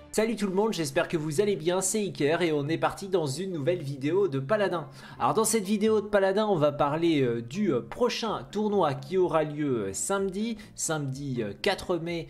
Salut tout le monde, j'espère que vous allez bien, c'est Iker et on est parti dans une nouvelle vidéo de Paladin. Alors dans cette vidéo de Paladin, on va parler du prochain tournoi qui aura lieu samedi 4 mai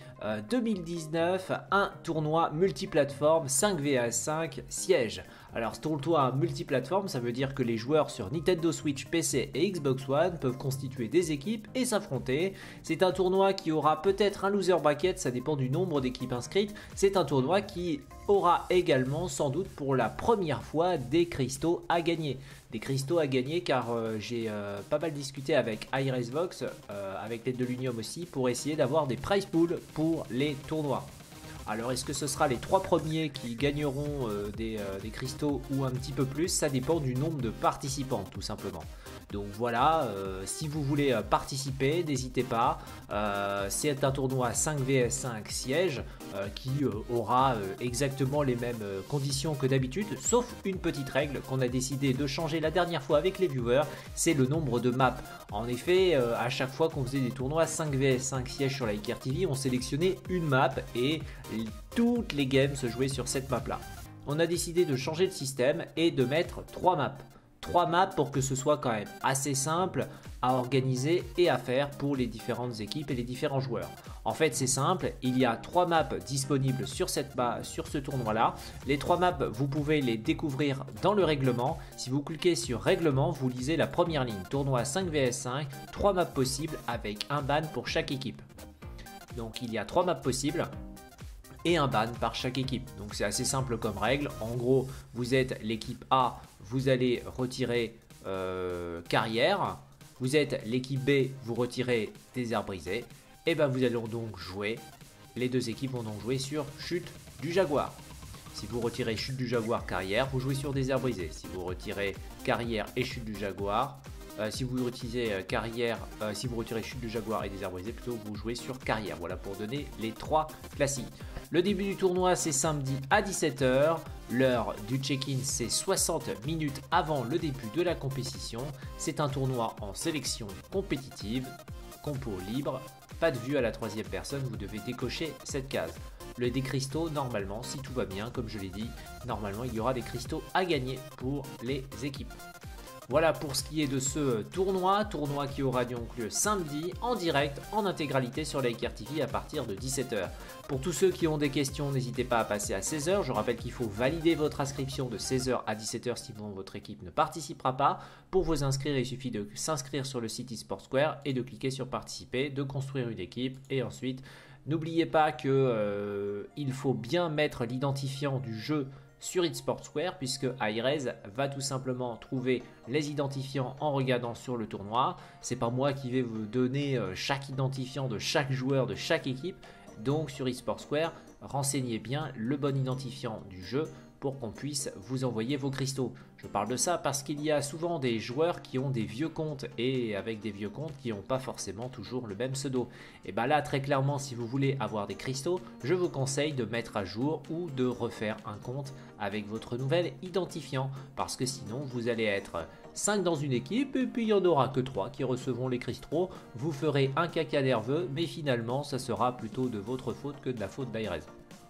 2019, un tournoi multiplateforme 5vs5 siège. Alors ce tournoi multiplateforme, ça veut dire que les joueurs sur Nintendo Switch, PC et Xbox One peuvent constituer des équipes et s'affronter. C'est un tournoi qui aura peut-être un loser bracket, ça dépend du nombre d'équipes inscrites. C'est un tournoi qui aura également sans doute pour la première fois des cristaux à gagner. Des cristaux à gagner car j'ai pas mal discuté avec iRacevox, avec l'aide de l'Unium aussi, pour essayer d'avoir des prize pools pour les tournois. Alors est-ce que ce sera les 3 premiers qui gagneront des cristaux ou un petit peu plus? Ça dépend du nombre de participants tout simplement. Donc voilà, si vous voulez participer, n'hésitez pas. C'est un tournoi 5vs5 siège qui aura exactement les mêmes conditions que d'habitude, sauf une petite règle qu'on a décidé de changer la dernière fois avec les viewers, c'est le nombre de maps. En effet, à chaque fois qu'on faisait des tournois 5vs5 siège sur la Iker TV, on sélectionnait une map et toutes les games se jouaient sur cette map là. On a décidé de changer de système et de mettre 3 maps. 3 maps pour que ce soit quand même assez simple à organiser et à faire pour les différentes équipes et les différents joueurs. En fait c'est simple, il y a 3 maps disponibles sur ce tournoi là. Les 3 maps vous pouvez les découvrir dans le règlement. Si vous cliquez sur règlement, vous lisez la première ligne, tournoi 5vs5, 3 maps possibles avec un ban pour chaque équipe. Donc il y a 3 maps possibles et un ban par chaque équipe. Donc c'est assez simple comme règle. En gros, vous êtes l'équipe A, vous allez retirer carrière. Vous êtes l'équipe B, vous retirez des airs brisés. Et ben vous allez donc jouer. Les deux équipes vont donc jouer sur chute du jaguar. Si vous retirez chute du jaguar carrière, vous jouez sur des airs brisés. Si vous retirez carrière et chute du jaguar, si vous retirez carrière, si vous retirez chute du jaguar et des airs brisés, plutôt vous jouez sur carrière. Voilà pour donner les 3 classiques. Le début du tournoi c'est samedi à 17 h. L'heure du check-in c'est 60 minutes avant le début de la compétition. C'est un tournoi en sélection compétitive, compo libre, pas de vue à la 3e personne, vous devez décocher cette case. Des cristaux, normalement, si tout va bien, comme je l'ai dit, normalement il y aura des cristaux à gagner pour les équipes. Voilà pour ce qui est de ce tournoi qui aura donc lieu samedi en direct, en intégralité sur la Iker TV à partir de 17 h. Pour tous ceux qui ont des questions, n'hésitez pas à passer à 16 h. Je rappelle qu'il faut valider votre inscription de 16 h à 17 h, sinon votre équipe ne participera pas. Pour vous inscrire, il suffit de s'inscrire sur le site eSport Square et de cliquer sur participer, de construire une équipe et ensuite, n'oubliez pas que il faut bien mettre l'identifiant du jeu sur eSport Square puisque iRace va tout simplement trouver les identifiants en regardant sur le tournoi. C'est pas moi qui vais vous donner chaque identifiant de chaque joueur de chaque équipe. Donc sur eSport Square, renseignez bien le bon identifiant du jeu pour qu'on puisse vous envoyer vos cristaux. Je parle de ça parce qu'il y a souvent des joueurs qui ont des vieux comptes et avec des vieux comptes qui n'ont pas forcément toujours le même pseudo. Et bien là très clairement si vous voulez avoir des cristaux, je vous conseille de mettre à jour ou de refaire un compte avec votre nouvel identifiant parce que sinon vous allez être 5 dans une équipe et puis il n'y en aura que 3 qui recevront les cristaux. Vous ferez un caca nerveux mais finalement ça sera plutôt de votre faute que de la faute d'Airez.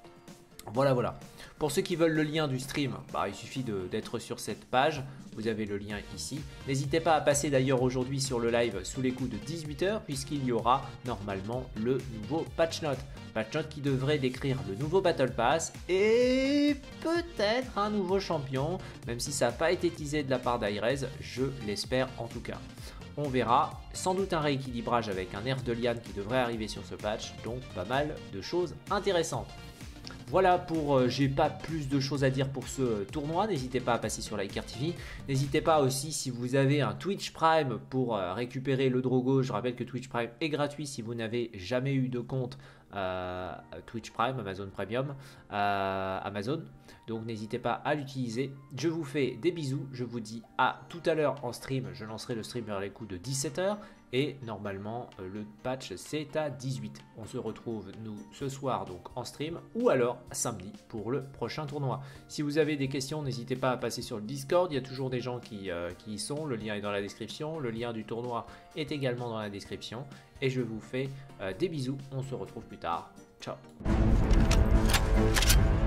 Voilà. Pour ceux qui veulent le lien du stream, il suffit d'être sur cette page. Vous avez le lien ici. N'hésitez pas à passer d'ailleurs aujourd'hui sur le live sous les coups de 18 h puisqu'il y aura normalement le nouveau patch note. Patch note qui devrait décrire le nouveau Battle Pass et peut-être un nouveau champion, même si ça n'a pas été teasé de la part d'Airez, je l'espère en tout cas. On verra, sans doute un rééquilibrage avec un nerf de liane qui devrait arriver sur ce patch, donc pas mal de choses intéressantes. Voilà pour, j'ai pas plus de choses à dire pour ce tournoi, n'hésitez pas à passer sur la Iker TV, n'hésitez pas aussi si vous avez un Twitch Prime pour récupérer le Drogo, je rappelle que Twitch Prime est gratuit si vous n'avez jamais eu de compte Twitch Prime, Amazon Premium, Amazon, donc n'hésitez pas à l'utiliser. Je vous fais des bisous, je vous dis à tout à l'heure en stream, je lancerai le stream vers les coups de 17 h. Et normalement le patch c'est à 18. On se retrouve nous ce soir donc en stream ou alors samedi pour le prochain tournoi. Si vous avez des questions n'hésitez pas à passer sur le Discord, il y a toujours des gens qui y sont, le lien est dans la description, le lien du tournoi est également dans la description. Et je vous fais des bisous, on se retrouve plus tard, ciao.